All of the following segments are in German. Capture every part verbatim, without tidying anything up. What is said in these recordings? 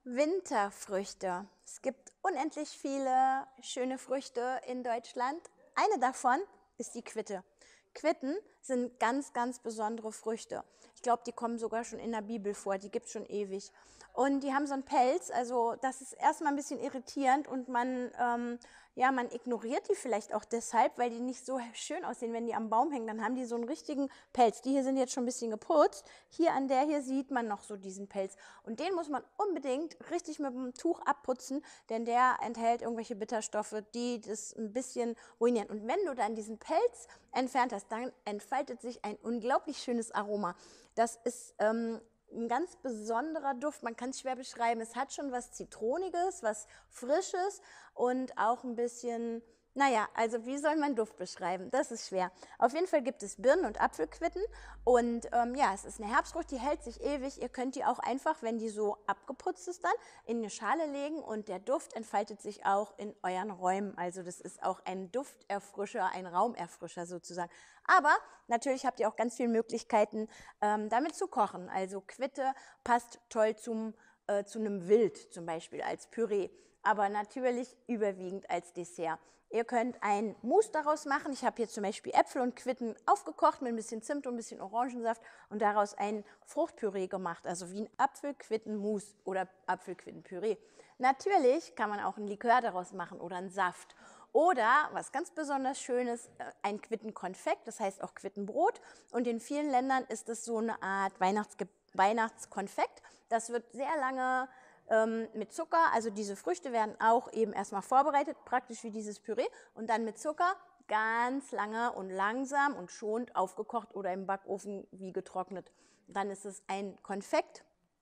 Winterfrüchte. Es gibt unendlich viele schöne Früchte in Deutschland. Eine davon ist die Quitte. Quitten sind ganz, ganz besondere Früchte. Ich glaube, die kommen sogar schon in der Bibel vor, die gibt es schon ewig. Und die haben so einen Pelz, also das ist erstmal ein bisschen irritierend und man, ähm, ja, man ignoriert die vielleicht auch deshalb, weil die nicht so schön aussehen, wenn die am Baum hängen. Dann haben die so einen richtigen Pelz. Die hier sind jetzt schon ein bisschen geputzt. Hier an der hier sieht man noch so diesen Pelz. Und den muss man unbedingt richtig mit dem Tuch abputzen, denn der enthält irgendwelche Bitterstoffe, die das ein bisschen ruinieren. Und wenn du dann diesen Pelz entfernt hast, dann entfaltet sich ein unglaublich schönes Aroma. Das ist ähm, ein ganz besonderer Duft, man kann es schwer beschreiben. Es hat schon was Zitroniges, was Frisches und auch ein bisschen, naja, also wie soll man Duft beschreiben? Das ist schwer. Auf jeden Fall gibt es Birnen- und Apfelquitten und ähm, ja, es ist eine Herbstfrucht, die hält sich ewig. Ihr könnt die auch einfach, wenn die so abgeputzt ist dann, in eine Schale legen und der Duft entfaltet sich auch in euren Räumen. Also das ist auch ein Dufterfrischer, ein Raumerfrischer sozusagen. Aber natürlich habt ihr auch ganz viele Möglichkeiten, ähm, damit zu kochen. Also Quitte passt toll zum, äh, zu einem Wild zum Beispiel als Püree, aber natürlich überwiegend als Dessert. Ihr könnt ein Mousse daraus machen. Ich habe hier zum Beispiel Äpfel und Quitten aufgekocht mit ein bisschen Zimt und ein bisschen Orangensaft und daraus ein Fruchtpüree gemacht, also wie ein Apfelquitten-Mousse oder Apfelquittenpüree. Natürlich kann man auch ein Likör daraus machen oder einen Saft. Oder, was ganz besonders Schönes, ein Quittenkonfekt, das heißt auch Quittenbrot. Und in vielen Ländern ist es so eine Art Weihnachtsge Weihnachtskonfekt. Das wird sehr lange ähm, mit Zucker, also diese Früchte werden auch eben erstmal vorbereitet, praktisch wie dieses Püree. Und dann mit Zucker ganz lange und langsam und schonend aufgekocht oder im Backofen wie getrocknet. Dann ist es ein Konfekt.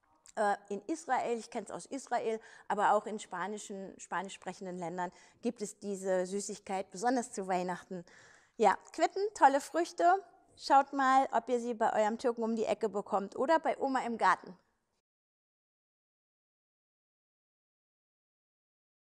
In Israel, ich kenne es aus Israel, aber auch in spanischen, spanisch sprechenden Ländern gibt es diese Süßigkeit, besonders zu Weihnachten. Ja, Quitten, tolle Früchte. Schaut mal, ob ihr sie bei eurem Türken um die Ecke bekommt oder bei Oma im Garten.